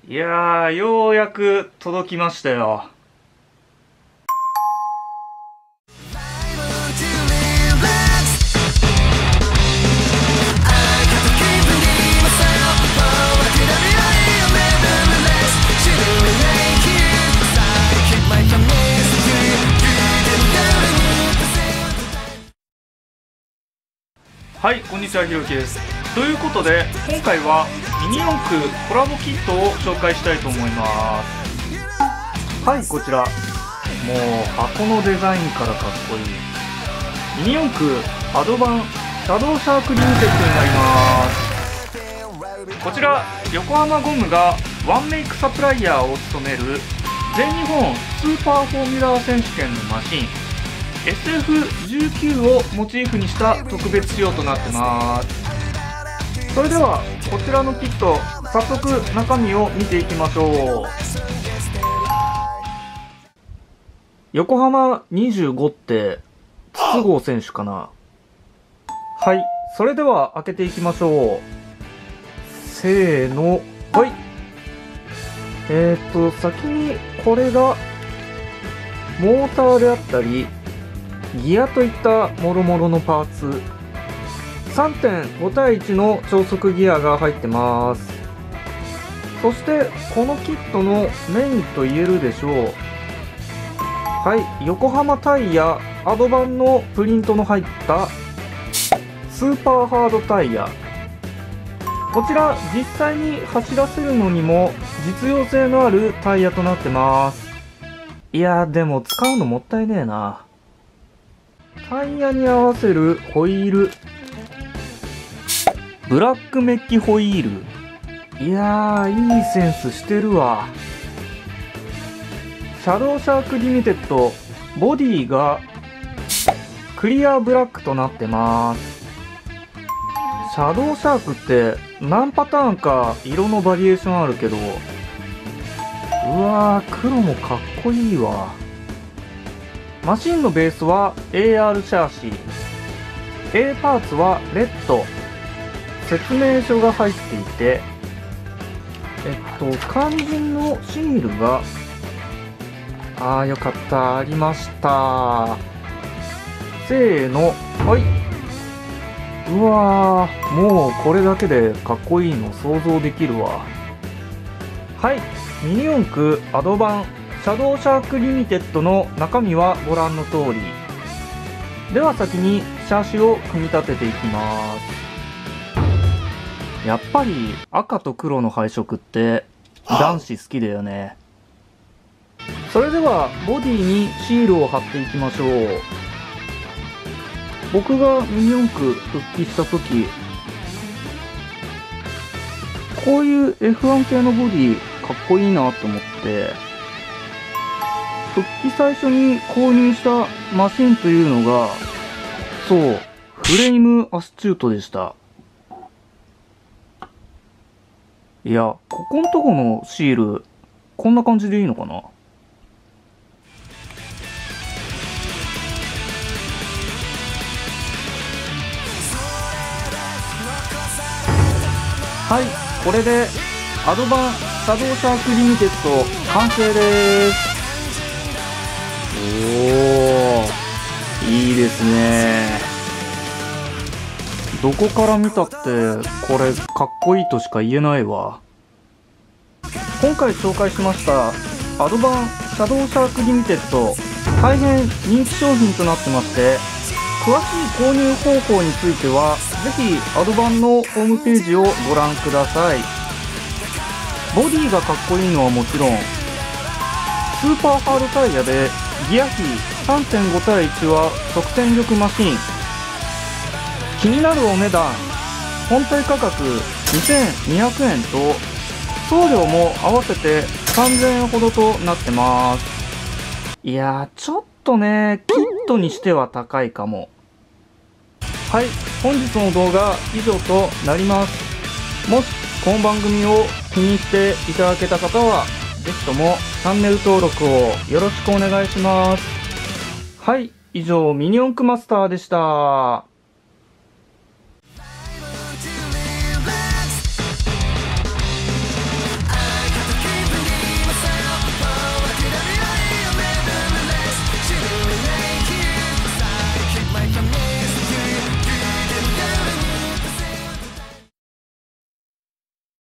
いやー、ようやく届きましたよ。はい、こんにちは、ひろゆきです。ということで、今回はミニ四駆コラボキットを紹介したいと思います。はい、こちら。もう箱のデザインからかっこいい。ミニ四駆アドバンシャドウシャークリミテッドになります。こちら、横浜ゴムがワンメイクサプライヤーを務める全日本スーパーフォーミュラー選手権のマシンSF19 をモチーフにした特別仕様となってます。それではこちらのキット、早速中身を見ていきましょう。横浜25って筒香選手かな。はい、それでは開けていきましょう。せーの、はい。先にこれがモーターであったりギアといったもろもろのパーツ、 3.5 対1の超速ギアが入ってます。そしてこのキットのメインと言えるでしょう。はい、横浜タイヤアドバンのプリントの入ったスーパーハードタイヤ。こちら実際に走らせるのにも実用性のあるタイヤとなってます。いやー、でも使うのもったいねえな。タイヤに合わせるホイール、ブラックメッキホイール。いやー、いいセンスしてるわ。シャドウシャークリミテッド、ボディがクリアブラックとなってます。シャドウシャークって何パターンか色のバリエーションあるけど、うわー、黒もかっこいいわ。マシンのベースは AR シャーシー、 A パーツはレッド、説明書が入っていて、肝心のシールがよかった、ありました。せーの、はい。うわー、もうこれだけでかっこいいの想像できるわ。はい、ミニ四駆アドバンシャドウシャークリミテッドの中身はご覧の通り。では先にシャーシを組み立てていきます。やっぱり赤と黒の配色って男子好きだよね。それではボディにシールを貼っていきましょう。僕がミニ四駆復帰した時、こういう F1 系のボディかっこいいなと思って、復帰最初に購入したマシンというのが、そう、フレームアスチュートでした。いや、ここのとこのシール、こんな感じでいいのかな。はい、これでアドバンシャドウシャークリミテッド完成です。おー、いいですね。どこから見たってこれかっこいいとしか言えないわ。今回紹介しましたアドバンシャドウシャークリミテッド、大変人気商品となってまして、詳しい購入方法についてはぜひアドバンのホームページをご覧ください。ボディがかっこいいのはもちろん、スーパーハードタイヤでギア比 3.5 対1は即戦力マシン。気になるお値段、本体価格2200円と送料も合わせて3000円ほどとなってます。いやー、ちょっとね、キットにしては高いかも。はい、本日の動画以上となります。もしこの番組を気に入っていただけた方は、ぜひともチャンネル登録をよろしくお願いします。はい、以上ミニ四駆マスターでした。